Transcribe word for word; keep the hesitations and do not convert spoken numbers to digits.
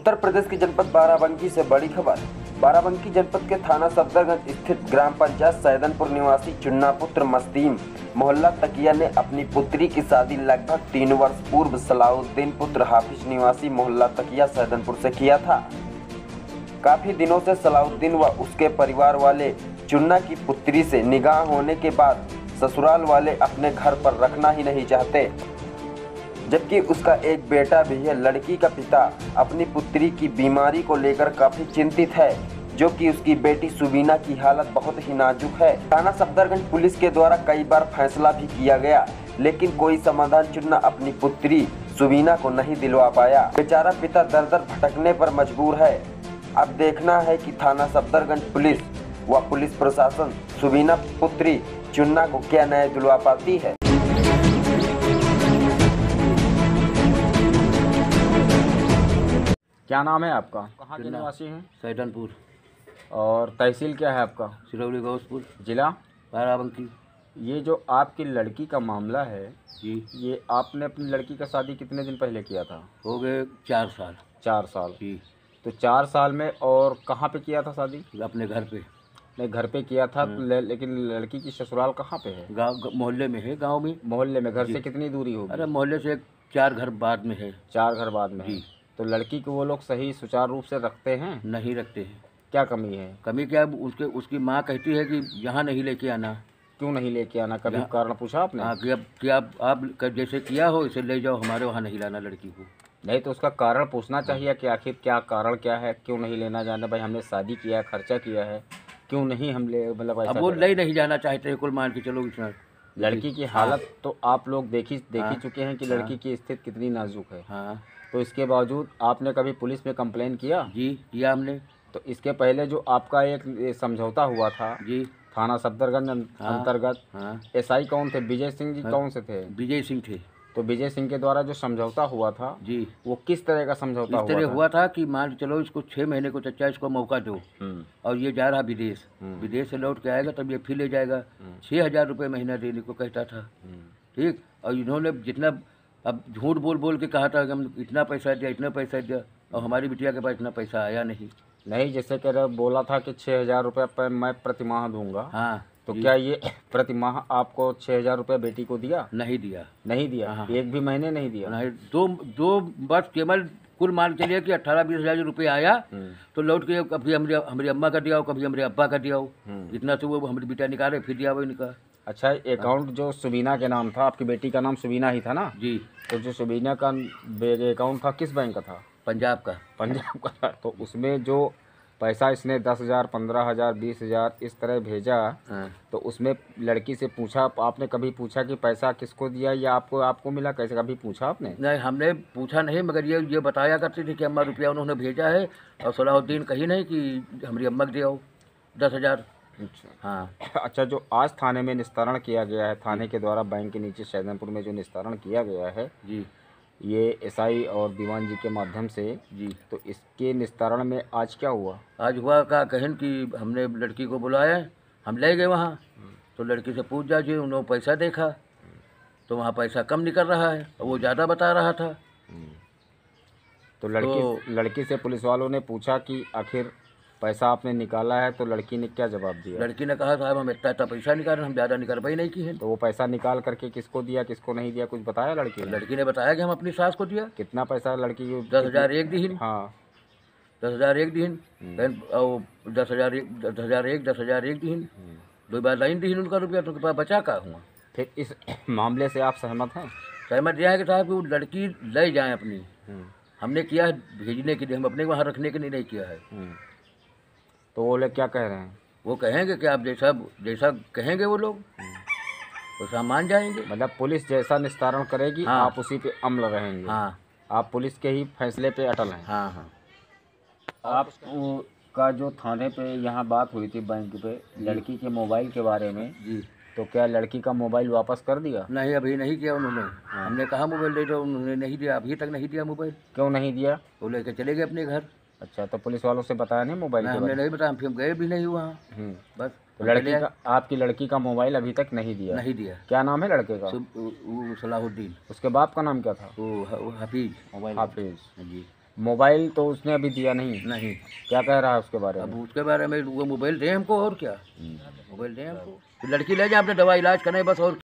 उत्तर प्रदेश के जनपद बाराबंकी से बड़ी खबर। बाराबंकी जनपद के थाना सफदरगंज स्थित ग्राम पंचायत सैदनपुर निवासी चुन्ना पुत्र मस्तीम मोहल्ला तकिया ने अपनी पुत्री की शादी लगभग तीन वर्ष पूर्व सलाउद्दीन पुत्र हाफिज निवासी मोहल्ला तकिया सैदनपुर से किया था। काफी दिनों से सलाउद्दीन व उसके परिवार वाले चुन्ना की पुत्री से निगाह होने के बाद ससुराल वाले अपने घर पर रखना ही नहीं चाहते, जबकि उसका एक बेटा भी है। लड़की का पिता अपनी पुत्री की बीमारी को लेकर काफी चिंतित है, जो कि उसकी बेटी सुबीना की हालत बहुत ही नाजुक है। थाना सफदरगंज पुलिस के द्वारा कई बार फैसला भी किया गया, लेकिन कोई समाधान चुन्ना अपनी पुत्री सुबीना को नहीं दिलवा पाया। बेचारा पिता दर दर भटकने पर मजबूर है। अब देखना है कि थाना सफदरगंज पुलिस व पुलिस प्रशासन सुबीना पुत्री चुन्ना को क्या न्याय दिलवा पाती है। क्या नाम है आपका? कहाँ के निवासी हैं? सैदनपुर। और तहसील क्या है आपका? सिरौली गौसपुर। जिला बाराबंकी। ये जो आपकी लड़की का मामला है जी, ये आपने अपनी लड़की का शादी कितने दिन पहले किया था? हो गए चार साल। चार साल जी। तो चार साल में और कहाँ पे किया था शादी? अपने घर पे। नहीं, घर पे किया था, ले, लेकिन लड़की की ससुराल कहाँ पे है? गाँव मोहल्ले में है। गांव में मोहल्ले में। घर से कितनी दूरी होगी? अरे मोहल्ले से एक चार घर बाद में है। चार घर बाद में है। जी। तो लड़की को वो लोग सही सुचारू रूप से रखते हैं? नहीं रखते हैं। क्या कमी है? कमी क्या है? उसके उसकी माँ कहती है कि यहाँ नहीं लेके आना। क्यों नहीं लेके आना? कभी कारण पूछा आपने? हाँ, कि अब कि आप आप जैसे किया हो इसे ले जाओ, हमारे वहाँ नहीं लाना लड़की को। नहीं तो उसका कारण पूछना चाहिए कि आखिर क्या कारण क्या है, क्यों नहीं लेना जाना। भाई हमने शादी किया है, खर्चा किया है, क्यों नहीं हम ले मतलब अब वो ले नहीं जाना चाहते कुल मान के चलो। इतना लड़की की हालत तो आप लोग देखी देखी हाँ, चुके हैं कि लड़की की स्थिति कितनी नाजुक है। हाँ। तो इसके बावजूद आपने कभी पुलिस में कंप्लेन किया? जी किया हमने। तो इसके पहले जो आपका एक समझौता हुआ था जी थाना सफदरगंज अंतर्गत, हाँ। एसआई कौन थे? विजय सिंह जी। हाँ। कौन से थे? विजय सिंह थे। तो विजय सिंह के द्वारा जो समझौता हुआ था जी, वो किस तरह का समझौता इस तरह हुआ था? हुआ था कि मान चलो इसको छः महीने को चच्चा इसको मौका दो, और ये जा रहा विदेश। विदेश से लौट के आएगा तब ये फिर ले जाएगा। छः हज़ार रुपये महीना देने को कहता था। ठीक। और इन्होंने जितना अब झूठ बोल बोल के कहा था कि हम इतना पैसा दिया इतना पैसा दिया, और हमारी बिटिया के पास इतना पैसा आया नहीं। नहीं, जैसे कह रहे बोला था कि छः हज़ार रुपये मैं प्रति माह दूंगा। हाँ। तो क्या ये प्रति माह आपको छः हज़ार रुपये बेटी को दिया? नहीं दिया। नहीं दिया। हाँ। एक भी महीने नहीं दिया? नहीं। दो दो बस केवल कुल मान के चलिए कि अट्ठारह बीस हज़ार रुपये आया, तो लौट के कभी हमारी हमारी अम्मा का दिया हो, कभी हमारे अब्बा का दिया हो। इतना से वो हमारी बेटा निकाले फिर दिया वो इनका। अच्छा, अकाउंट जो सुबीना के नाम था, आपकी बेटी का नाम सुबीना ही था ना? जी। तो जो सुबीना का अकाउंट था किस बैंक का था? पंजाब का। पंजाब का था। तो उसमें जो पैसा इसने दस हज़ार पंद्रह हज़ार बीस हज़ार इस तरह भेजा, तो उसमें लड़की से पूछा आपने? कभी पूछा कि पैसा किसको दिया या आपको आपको मिला? कैसे कभी पूछा आपने? नहीं, हमने पूछा नहीं, मगर ये ये बताया करते थे कि अम्मा रुपया उन्होंने भेजा है, और सलाहुद्दीन कही नहीं कि हमारी अम्मा को दिया हो दस हज़ार। अच्छा। हाँ। अच्छा, जो आज थाने में निस्तारण किया गया है, थाने के द्वारा बैंक के नीचे सैदनपुर में जो निस्तारण किया गया है जी, ये एसआई और दीवान जी के माध्यम से जी, तो इसके निस्तारण में आज क्या हुआ? आज हुआ का कहन कि हमने लड़की को बुलाया, हम ले गए वहाँ, तो लड़की से पूछ जाइए, उन्होंने पैसा देखा तो वहाँ पैसा कम निकल रहा है, वो ज़्यादा बता रहा था। तो लड़की तो, लड़की से पुलिस वालों ने पूछा कि आखिर पैसा आपने निकाला है, तो लड़की ने क्या जवाब दिया? लड़की ने कहा साहब हम इतना इतना पैसा निकाल, हम ज़्यादा निकाल पाई नहीं की है। तो वो पैसा निकाल करके किसको दिया किसको नहीं दिया कुछ बताया लड़की ने? लड़की ने बताया कि हम अपनी सास को दिया। कितना पैसा लड़की को? दस हज़ार एक दिन। हाँ, दस हज़ार एक दिन। और दस हज़ार एक दस हज़ार एक दस हज़ार एक दिन दो बार लाइन दी उनका रुपया, तो उनके पास बचा का हुआ। फिर इस मामले से आप सहमत हैं? सहमत यह है कि साहब कि वो लड़की ले जाए अपनी। हमने किया है भेजने के लिए, हम अपने वहाँ रखने के लिए नहीं किया है। तो वो लोग क्या कह रहे हैं? वो कहेंगे कि आप जैसा जैसा कहेंगे वो लोग वैसा मान जाएंगे। मतलब पुलिस जैसा निस्तारण करेगी, हाँ। आप उसी पे अमल रहेंगे? हाँ। आप पुलिस के ही फैसले पे अटल हैं? हाँ हाँ। आप का जो थाने पे यहाँ बात हुई थी बैंक पे लड़की के मोबाइल के बारे में जी, तो क्या लड़की का मोबाइल वापस कर दिया? नहीं, अभी नहीं किया उन्होंने। हमने कहा मोबाइल दे दो, उन्होंने नहीं दिया, अभी तक नहीं दिया मोबाइल। क्यों नहीं दिया? वो लेके चले गए अपने घर। अच्छा, तो पुलिस वालों से बताया नहीं मोबाइल के हमने बारे में? नहीं बताया, फिर हम गए भी नहीं वहाँ। बस तो लड़की का आपकी लड़की का मोबाइल अभी तक नहीं दिया? नहीं दिया। क्या नाम है लड़के का? वो सलाहुद्दीन। उसके बाप का नाम क्या था? वो हफीज। हाफिज। जी। मोबाइल तो उसने अभी दिया नहीं, नहीं। क्या कह रहा है उसके बारे में? अब उसके बारे में वो मोबाइल दें हमको, और क्या मोबाइल दें हमको, तो लड़की ले जाए अपने दवा इलाज करें बस, और